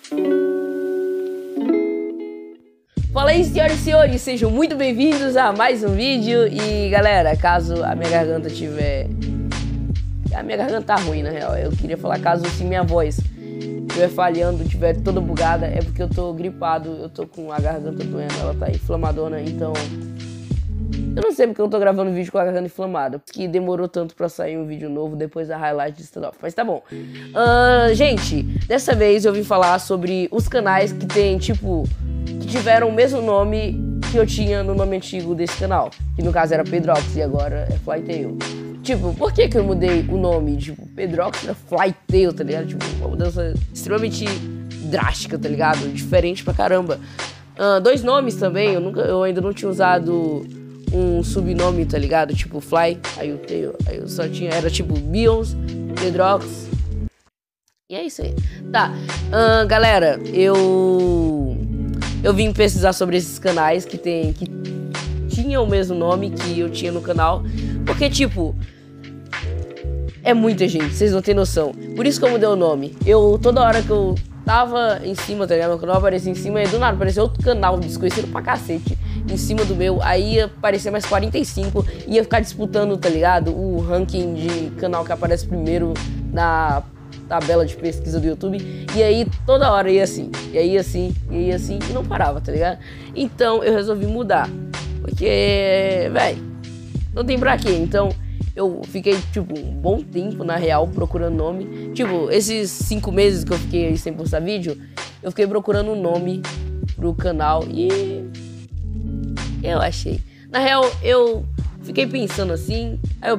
Fala aí, senhoras e senhores, sejam muito bem-vindos a mais um vídeo. E galera, caso a minha garganta tiver... A minha garganta tá ruim, na real. Eu queria falar caso assim minha voz estiver falhando, estiver toda bugada, é porque eu tô gripado, eu tô com a garganta doendo, ela tá inflamadona, então... Eu não sei porque eu tô gravando vídeo com a garganta inflamada, porque demorou tanto pra sair um vídeo novo depois da highlight de standoff, mas tá bom. Gente, dessa vez eu vim falar sobre os canais que tem, tipo, que tiveram o mesmo nome que eu tinha no nome antigo desse canal, que no caso era Pedrox e agora é Flytail. Tipo, por que eu mudei o nome? Tipo, Pedrox era Flytail, tá ligado? Tipo, uma mudança extremamente drástica, tá ligado? Diferente pra caramba. Dois nomes também, eu ainda não tinha usado um subnome, tá ligado? Tipo Fly, aí o Tail, aí eu só tinha, era tipo Bions, Pedrox. E é isso aí. Tá, galera, eu vim pesquisar sobre esses canais que tinham o mesmo nome que eu tinha no canal, porque tipo, é muita gente, vocês não tem noção. Por isso que eu mudei o nome. Toda hora que eu tava em cima, tá ligado? Meu canal aparecia em cima e do nada apareceu outro canal desconhecido pra cacete em cima do meu, aí ia aparecer mais 45, ia ficar disputando, tá ligado? O ranking de canal que aparece primeiro na tabela de pesquisa do YouTube, e aí toda hora ia assim, e aí assim, e aí assim, e não parava, tá ligado? Então eu resolvi mudar, porque, véi, não tem pra quê. Então eu fiquei, tipo, um bom tempo, na real, procurando nome. Tipo, esses 5 meses que eu fiquei aí sem postar vídeo, eu fiquei procurando um nome pro canal e eu achei. Na real, eu fiquei pensando assim, aí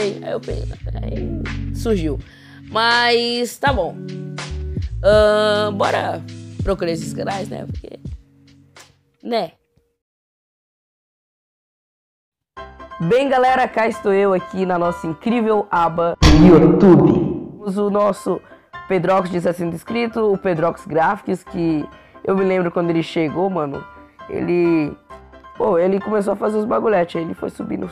surgiu. Mas tá bom. Bora procurar esses canais, né? Porque, né? Bem, galera, cá estou eu aqui na nossa incrível aba YouTube. Temos o nosso Pedrox de 60 inscritos, o Pedrox Graphics, que eu me lembro quando ele chegou, mano. Ele começou a fazer os bagulhetes, aí ele foi subindo.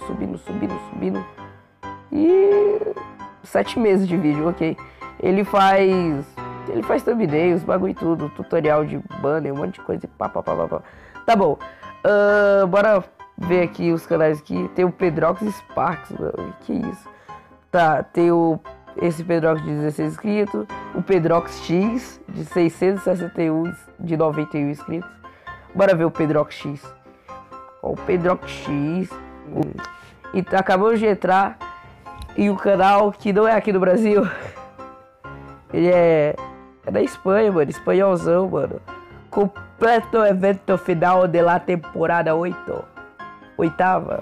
E 7 meses de vídeo, ok. Ele faz thumbnails, bagulho e tudo, tutorial de banner, um monte de coisa e pá. Tá bom, bora ver aqui os canais aqui. Tem o Pedrox Sparks, mano, que isso. Tá, tem esse Pedrox de 16 inscritos, o Pedrox X de 661, de 91 inscritos. Bora ver o Pedrox X. Ó, o Pedrox X. E acabamos de entrar em um canal que não é aqui do Brasil. Ele é da Espanha, mano. Espanholzão, mano. Completo evento final de la temporada 8. Oitava.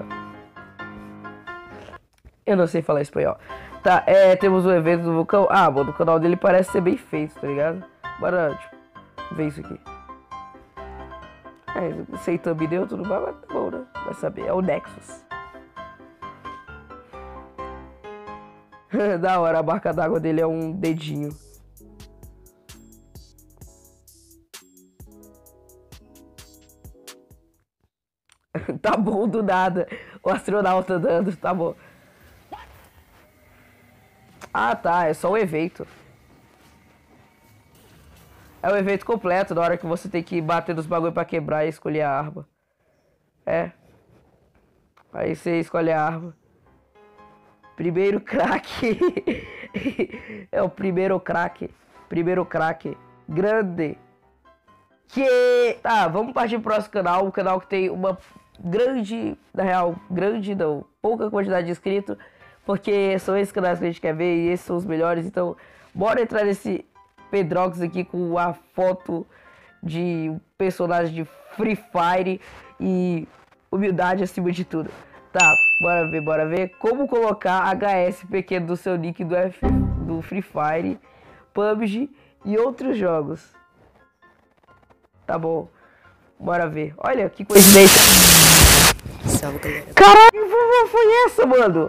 Eu não sei falar espanhol. Tá, temos o evento do vulcão. Ah, mano, o canal dele parece ser bem feito, tá ligado? Bora, tipo, ver isso aqui. Sem thumbnail, tudo mais, mas tá bom, né? Vai saber, é o Nexus. Da hora, a marca d'água dele é um dedinho. Tá bom, do nada. O astronauta andando, tá bom. Ah, tá, é só o evento. É o evento completo, na hora que você tem que bater nos bagulho pra quebrar e escolher a arma. Aí você escolhe a arma. Primeiro craque. É o primeiro craque. Primeiro craque. Grande. Tá, vamos partir pro próximo canal. Um canal que tem uma grande, na real, grande não, pouca quantidade de inscritos. Porque são esses canais que a gente quer ver e esses são os melhores. Então, bora entrar nesse Pedrox aqui com a foto de um personagem de Free Fire e humildade acima de tudo. Tá, bora ver como colocar HS pequeno do seu nick do Free Fire, PUBG e outros jogos. Tá bom, bora ver. Olha que coincidência. Salve, galera. Caralho, que foi essa, mano?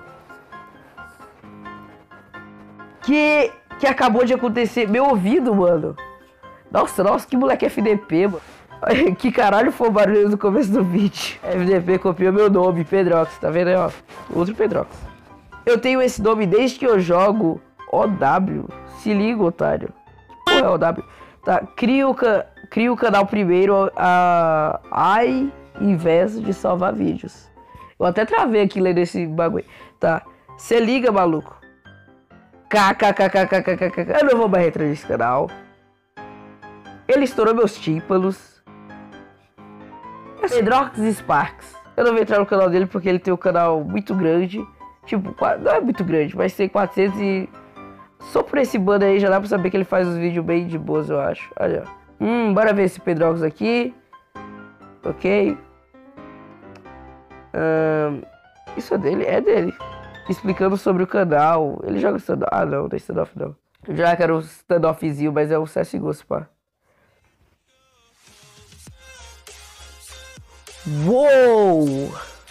Que acabou de acontecer. Meu ouvido, mano. Nossa, que moleque FDP, mano. Que caralho foi o barulho no começo do vídeo. FDP copiou meu nome, Pedrox. Tá vendo aí, ó? Outro Pedrox. Eu tenho esse nome desde que eu jogo OW. Se liga, otário. Porra, é OW. Tá, cria o canal primeiro ao invés de salvar vídeos. Eu até travei aqui lendo esse bagulho. Tá, se liga, maluco. KKKKKKKK. Eu não vou mais entrar nesse canal. Ele estourou meus tímpanos. Pedrox Sparks. Eu não vou entrar no canal dele porque ele tem um canal muito grande. Tipo, não é muito grande, mas tem 400 e... Só por esse banner aí já dá pra saber que ele faz os vídeos bem de boas, eu acho. Olha. Bora ver esse Pedrox aqui. Ok. Isso é dele? É dele. Explicando sobre o canal. Ele joga standoff. Ah, não tem standoff não. Eu já quero um standoffzinho, mas é o CSGO, pá. Uou!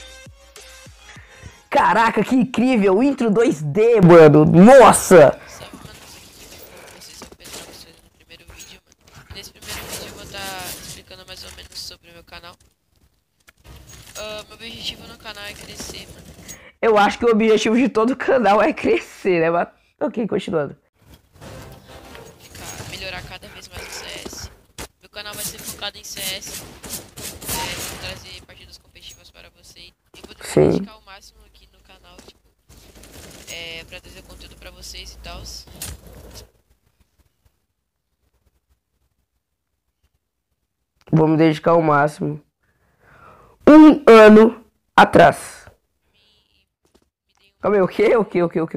Caraca, que incrível! Intro 2D, mano! Nossa! Nesse primeiro vídeo eu vou estar explicando mais ou menos sobre o meu canal. Meu objetivo no canal é crescer, mano. Eu acho que o objetivo de todo canal é crescer, né? Mas... Ok, continuando. Melhorar cada vez mais o CS. Meu canal vai ser focado em CS. Vou trazer partidas competitivas para vocês. Eu vou tentar dedicar o máximo aqui no canal, tipo, pra trazer conteúdo para vocês e tal. Vou me dedicar ao máximo. Um ano atrás. Calma aí, o quê? O quê?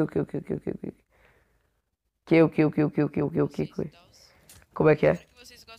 Como é que é?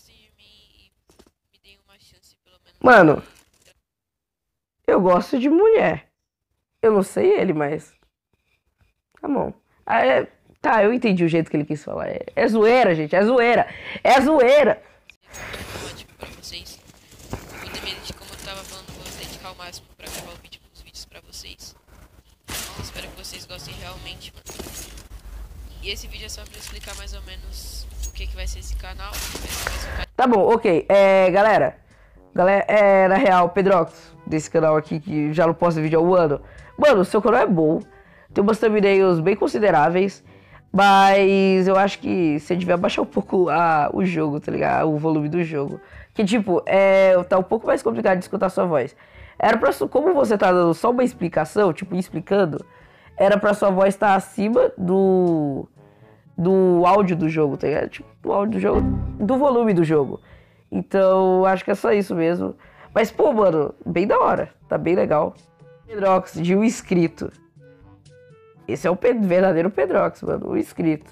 Mano, eu gosto de mulher. Eu não sei ele, mas... Tá bom. Tá, eu entendi o jeito que ele quis falar. É zoeira, gente, é zoeira. É zoeira. Pra vocês. Vou ter, como eu tava falando, vou dedicar o máximo pra gravar os vídeos pra vocês. Espero que vocês gostem realmente, mano. E esse vídeo é só pra explicar mais ou menos o que vai ser esse canal. Tá bom, ok. Galera, na real, Pedrox, desse canal aqui, que já não posta vídeo há um ano. Mano, o seu canal é bom. Tem umas thumbnails bem consideráveis. Mas eu acho que você devia baixar um pouco o jogo, tá ligado? O volume do jogo. Que tipo, tá um pouco mais complicado de escutar sua voz. Era pra, como você tá dando só uma explicação, tipo, explicando, era pra sua voz estar acima do áudio do jogo, tá ligado? Tipo, do áudio do jogo, do volume do jogo. Então, acho que é só isso mesmo. Mas, pô, mano, bem da hora. Tá bem legal. Pedrox, de um inscrito. Esse é o verdadeiro Pedrox, mano. O inscrito.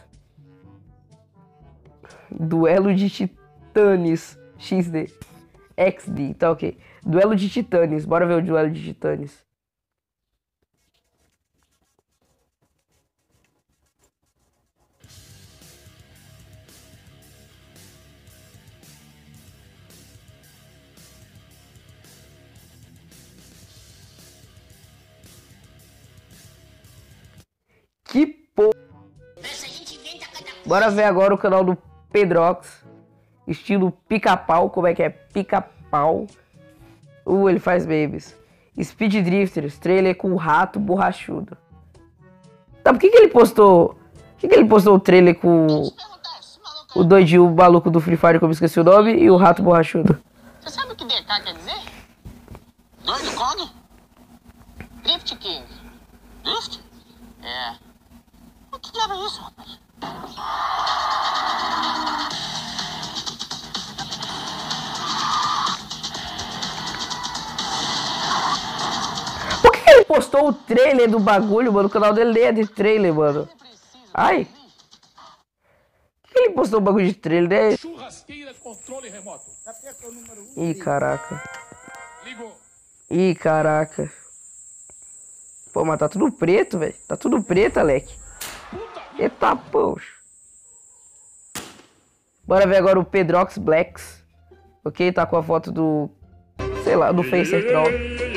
Duelo de titãs. XD. XD, tá ok. Duelo de titãs. Bora ver o duelo de titãs. Que porra. Bora ver agora o canal do Pedrox. Estilo pica-pau. Como é que é? Pica-pau. Ele faz babies. Speed Drifters. Trailer com o rato borrachudo. Tá, por que ele postou... Por que ele postou o trailer com o doidinho maluco do Free Fire, que eu me esqueci o nome, e o rato borrachudo? Você sabe o que DK quer dizer? Doido Kong? Drift King. Drift? É. O que era isso, rapaz? Por que ele postou o trailer do bagulho, mano? O canal dele é de trailer, mano. Ai. Por que ele postou o bagulho de trailer, né? Churrasqueira, controle remoto. Ih, caraca. Ligou. Ih, caraca. Pô, mas tá tudo preto, velho. Tá tudo preto, Alec. Eita, poxa. Bora ver agora o Pedrox Blacks. Ok? Tá com a foto do... sei lá, do Facer Troll.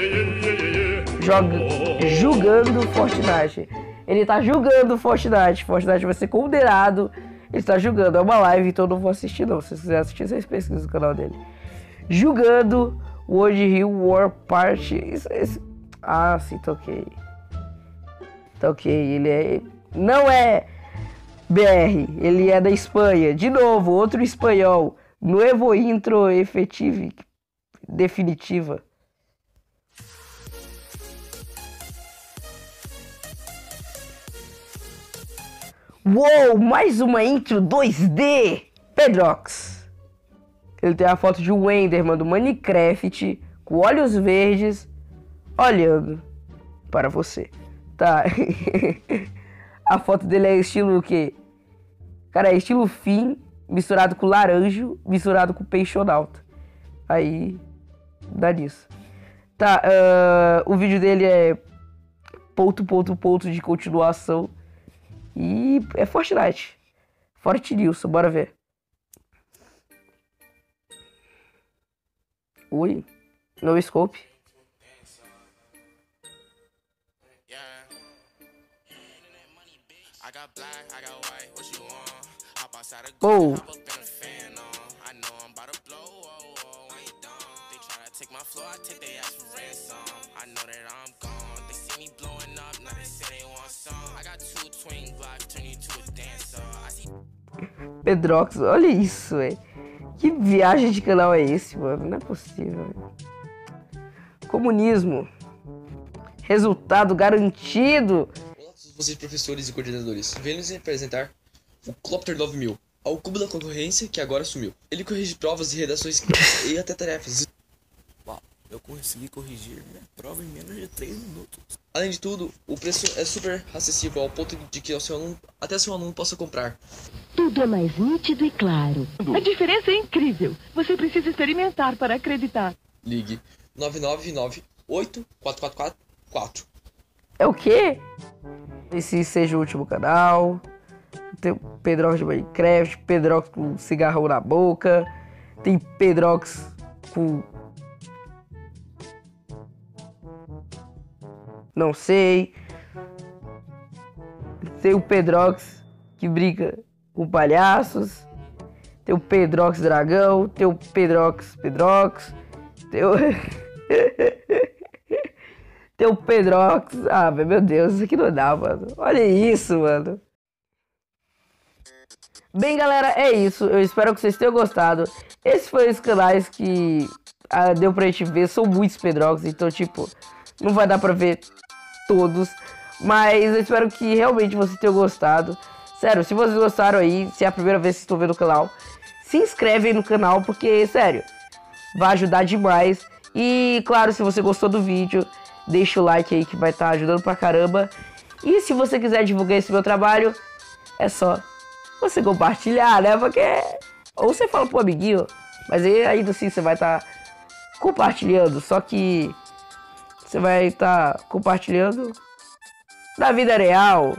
Jogando Fortnite. Ele tá jogando Fortnite. Fortnite vai ser condenado. Ele tá jogando. É uma live, então eu não vou assistir não. Se vocês quiserem assistir, vocês pesquisam no canal dele. Jogando World Hill War Party. Ah, sim, tá ok. Tá ok. Ele é... não é... BR, ele é da Espanha. De novo, outro espanhol. Nuevo intro efetivo. Definitiva. Uou, mais uma intro 2D. Pedrox. Ele tem a foto de um Enderman do Minecraft com olhos verdes olhando para você. Tá. A foto dele é estilo o quê? Cara, é estilo Finn misturado com laranjo, misturado com peixonauta. Aí dá nisso. Tá, o vídeo dele é ponto de continuação. E é Fortnite. Fortnilson, bora ver. Ui, no scope. Oh. Pedrox, olha isso, velho. Que viagem de canal é esse, mano? Não é possível, véio. Comunismo. Resultado garantido. Olá a todos vocês, professores e coordenadores. Venho-lhes apresentar o Clopter 9000, ao cubo da concorrência que agora sumiu. Ele corrige provas e redações e até tarefas. Uau, eu consegui corrigir minha prova em menos de 3 minutos. Além de tudo, o preço é super acessível ao ponto de que até seu aluno possa comprar. Tudo é mais nítido e claro. A diferença é incrível. Você precisa experimentar para acreditar. Ligue 999-84444. É o quê? Esse seja o último canal. Tem o Pedrox de Minecraft, Pedrox com cigarrão na boca. Tem Pedrox com... não sei. Tem o Pedrox que brinca com palhaços. Tem o Pedrox dragão. Tem o Pedrox. Tem o... tem o Pedrox. Ah, meu Deus, isso aqui não dá, mano. Olha isso, mano. Bem, galera, é isso. Eu espero que vocês tenham gostado. Esses foram os canais que deu pra gente ver. São muitos Pedrox, então, tipo, não vai dar pra ver todos. Mas eu espero que realmente vocês tenham gostado. Sério, se vocês gostaram aí, se é a primeira vez que estão vendo o canal, se inscreve aí no canal, porque, sério, vai ajudar demais. E, claro, se você gostou do vídeo, deixa o like aí que vai estar ajudando pra caramba. E se você quiser divulgar esse meu trabalho, é só você compartilhar, né? Porque... ou você fala pro amiguinho, mas aí ainda assim você vai estar compartilhando. Só que você vai estar compartilhando na vida real.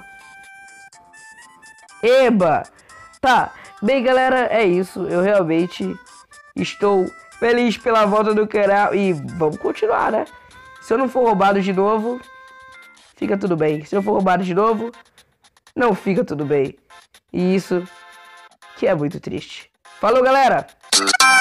Eba! Tá, bem, galera, é isso. Eu realmente estou feliz pela volta do canal. E vamos continuar, né? Se eu não for roubado de novo, fica tudo bem. Se eu for roubado de novo, não fica tudo bem. E isso que é muito triste. Falou, galera!